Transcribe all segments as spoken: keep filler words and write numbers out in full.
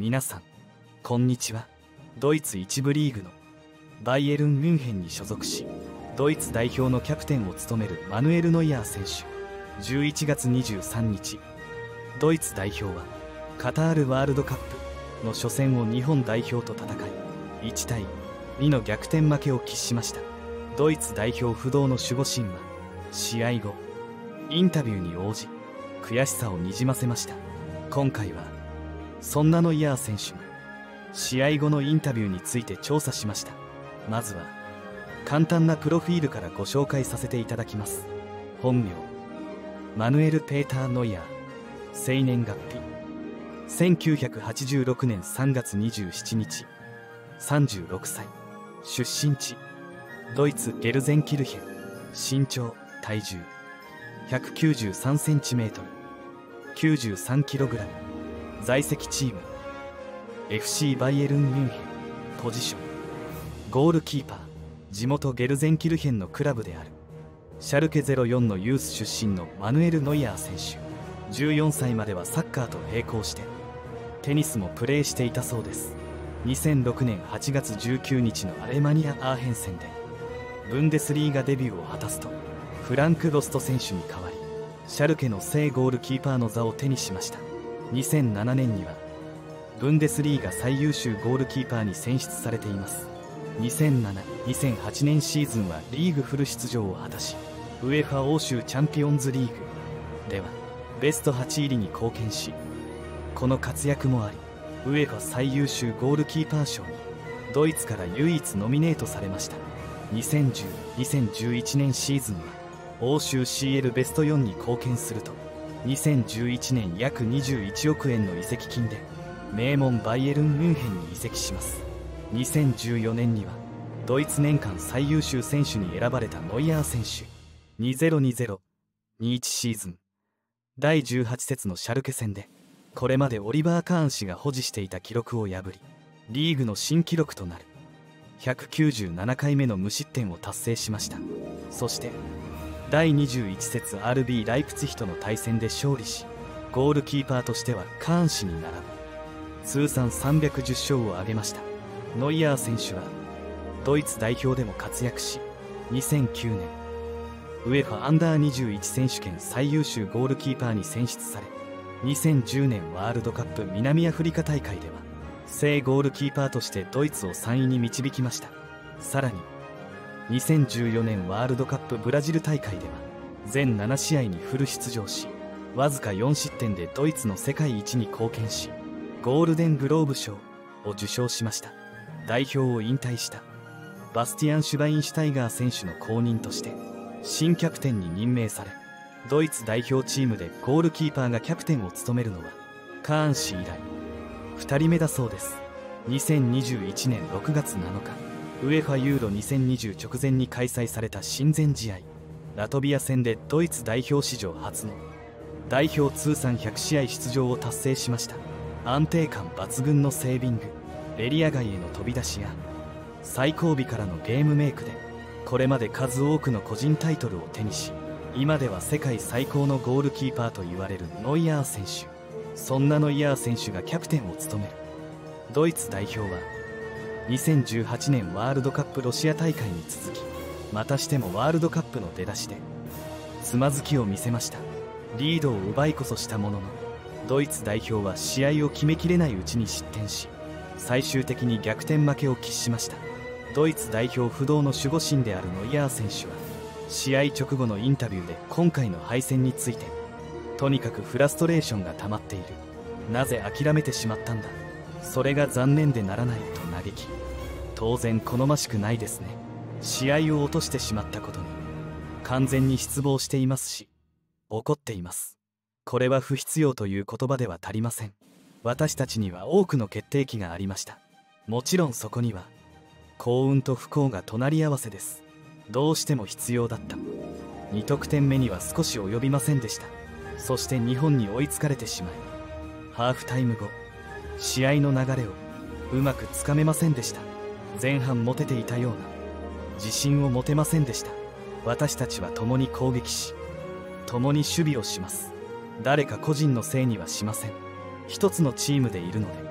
皆さんこんにちは。ドイツ一部リーグのバイエルン・ミュンヘンに所属し、ドイツ代表のキャプテンを務めるマヌエル・ノイヤー選手。じゅういちがつにじゅうさんにち、ドイツ代表はカタールワールドカップの初戦を日本代表と戦い、いちたいにの逆転負けを喫しました。ドイツ代表不動の守護神は試合後インタビューに応じ、悔しさをにじませました。今回はそんなノイヤー選手が試合後のインタビューについて調査しました。まずは簡単なプロフィールからご紹介させていただきます。本名マヌエル・ペーター・ノイヤー。生年月日せんきゅうひゃくはちじゅうろくねんさんがつにじゅうしちにち。さんじゅうろくさい。出身地ドイツ・ゲルゼンキルヘン。身長体重ひゃくきゅうじゅうさんセンチメートル、きゅうじゅうさんキログラム。在籍チーム エフシー バイエルン・ミュンヘン。ポジションゴールキーパー。地元ゲルゼンキルヘンのクラブであるシャルケゼロよんのユース出身のマヌエル・ノイヤー選手。じゅうよんさいまではサッカーと並行してテニスもプレーしていたそうです。にせんろくねんはちがつじゅうくにちのアレマニア・アーヘン戦でブンデスリーガデビューを果たすと、フランク・ロスト選手に代わりシャルケの正ゴールキーパーの座を手にしました。にせんななねんにはブンデスリーガ最優秀ゴールキーパーに選出されています。にせんなな、にせんはちねんシーズンはリーグフル出場を果たし、ウエファ欧州チャンピオンズリーグではベストはち入りに貢献し、この活躍もありウエファ最優秀ゴールキーパー賞にドイツから唯一ノミネートされました。にせんじゅう、にせんじゅういちねんシーズンは欧州 シーエル ベストよんに貢献すると、にせんじゅういちねん約にじゅういちおくえんの移籍金で名門バイエルン・ミュンヘンに移籍します。にせんじゅうよねんにはドイツ年間最優秀選手に選ばれたノイヤー選手。にせんにじゅう、にじゅういちシーズンだいじゅうはち節のシャルケ戦でこれまでオリバー・カーン氏が保持していた記録を破り、リーグの新記録となるひゃくきゅうじゅうななかいめの無失点を達成しました。そしてだいにじゅういち節 アールビー ライプツィヒとの対戦で勝利し、ゴールキーパーとしてはカーン氏に並ぶ通算さんびゃくじゅっしょうを挙げました。ノイヤー選手はドイツ代表でも活躍し、にせんきゅうねんウエファアンダーにじゅういち選手権最優秀ゴールキーパーに選出され、にせんじゅうねんワールドカップ南アフリカ大会では正ゴールキーパーとしてドイツをさんいに導きました。さらににせんじゅうよねんワールドカップブラジル大会では全ななしあいにフル出場し、わずかよんしってんでドイツの世界一に貢献し、ゴールデングローブ賞を受賞しました。代表を引退したバスティアン・シュバインシュタイガー選手の後任として新キャプテンに任命され、ドイツ代表チームでゴールキーパーがキャプテンを務めるのはカーン氏以来ふたりめだそうです。にせんにじゅういちねんろくがつなのか、ウエファユーロにせんにじゅう直前に開催された親善試合ラトビア戦でドイツ代表史上初の代表通算ひゃくしあい出場を達成しました。安定感抜群のセービング、エリア外への飛び出しや最後尾からのゲームメイクでこれまで数多くの個人タイトルを手にし、今では世界最高のゴールキーパーと言われるノイヤー選手。そんなノイヤー選手がキャプテンを務めるドイツ代表はにせんじゅうはちねんワールドカップロシア大会に続き、またしてもワールドカップの出だしでつまずきを見せました。リードを奪いこそしたものの、ドイツ代表は試合を決めきれないうちに失点し、最終的に逆転負けを喫しました。ドイツ代表不動の守護神であるノイヤー選手は試合直後のインタビューで今回の敗戦について、とにかくフラストレーションが溜まっている、なぜ諦めてしまったんだ、それが残念でならないと嘆き、当然好ましくないですね。試合を落としてしまったことに完全に失望していますし怒っています。これは不必要という言葉では足りません。私たちには多くの決定機がありました。もちろんそこには幸運と不幸が隣り合わせです。どうしても必要だった。に得点目には少し及びませんでした。そして日本に追いつかれてしまい、ハーフタイム後試合の流れをうまくつかめませんでした。前半モテていたような自信を持てませんでした。私たちは共に攻撃し共に守備をします。誰か個人のせいにはしません。一つのチームでいるので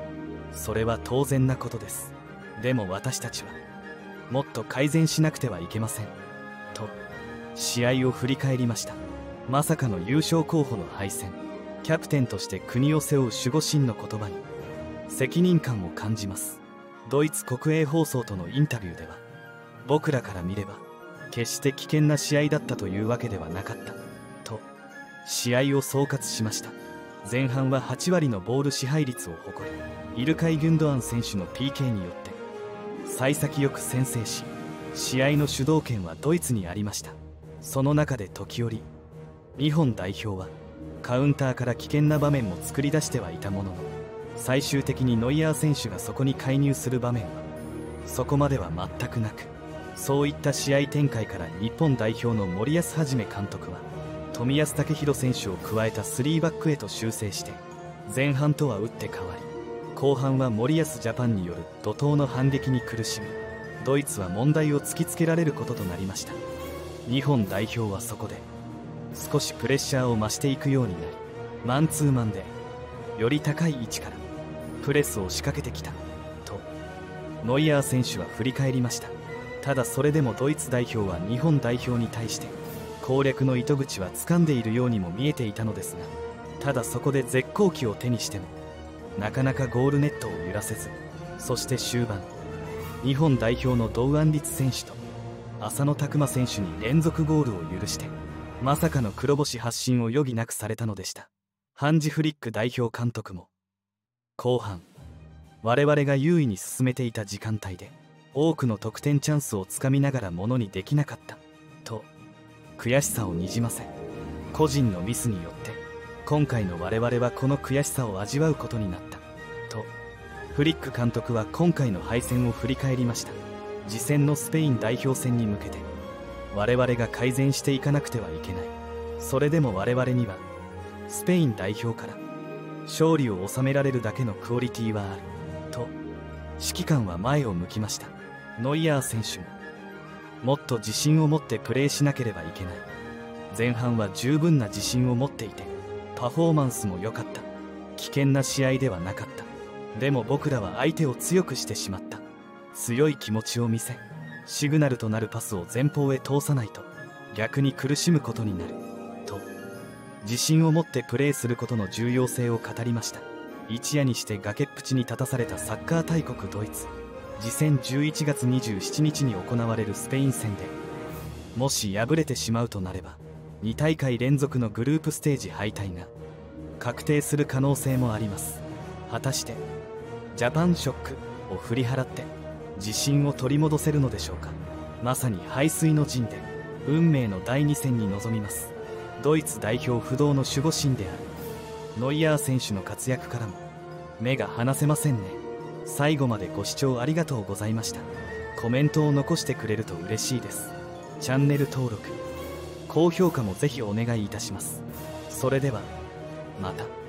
それは当然なことです。でも私たちはもっと改善しなくてはいけませんと試合を振り返りました。まさかの優勝候補の敗戦、キャプテンとして国を背負う守護神の言葉に責任感を感じます。ドイツ国営放送とのインタビューでは、僕らから見れば決して危険な試合だったというわけではなかったと試合を総括しました。前半ははちわりのボール支配率を誇るイルカイ・ギュンドアン選手の ピーケー によって幸先よく先制し、試合の主導権はドイツにありました。その中で時折日本代表はカウンターから危険な場面も作り出してはいたものの、最終的にノイアー選手がそこに介入する場面はそこまでは全くなく、そういった試合展開から日本代表の森保一監督は冨安健洋選手を加えたスリーバックへと修正して、前半とは打って変わり、後半は森保ジャパンによる怒涛の反撃に苦しみ、ドイツは問題を突きつけられることとなりました。日本代表はそこで少しプレッシャーを増していくようになり、マンツーマンでより高い位置からプレスを仕掛けてきたとノイアー選手は振り返りました。ただそれでもドイツ代表は日本代表に対して攻略の糸口は掴んでいるようにも見えていたのですが、ただそこで絶好機を手にしてもなかなかゴールネットを揺らせず、そして終盤日本代表の堂安律選手と浅野拓磨選手に連続ゴールを許して、まさかの黒星発進を余儀なくされたのでした。ハンジ・フリック代表監督も後半我々が優位に進めていた時間帯で多くの得点チャンスをつかみながらものにできなかったと悔しさをにじませ、個人のミスによって今回の我々はこの悔しさを味わうことになったとフリック監督は今回の敗戦を振り返りました。次戦のスペイン代表戦に向けて我々が改善していかなくてはいけない。それでも我々にはスペイン代表から勝利を収められるだけのクオリティはあると指揮官は前を向きました。ノイアー選手ももっと自信を持ってプレーしなければいけない。前半は十分な自信を持っていてパフォーマンスも良かった。危険な試合ではなかった。でも僕らは相手を強くしてしまった。強い気持ちを見せ、シグナルとなるパスを前方へ通さないと逆に苦しむことになると自信を持ってプレーすることの重要性を語りました。一夜にして崖っぷちに立たされたサッカー大国ドイツ。次戦じゅういちがつにじゅうしちにちに行われるスペイン戦でもし敗れてしまうとなればにたいかい連続のグループステージ敗退が確定する可能性もあります。果たしてジャパンショックを振り払って自信を取り戻せるのでしょうか。まさに背水の陣で運命のだいに戦に臨みます。ドイツ代表不動の守護神であるノイアー選手の活躍からも目が離せませんね。最後までご視聴ありがとうございました。コメントを残してくれると嬉しいです。チャンネル登録高評価もぜひお願いいたします。それではまた。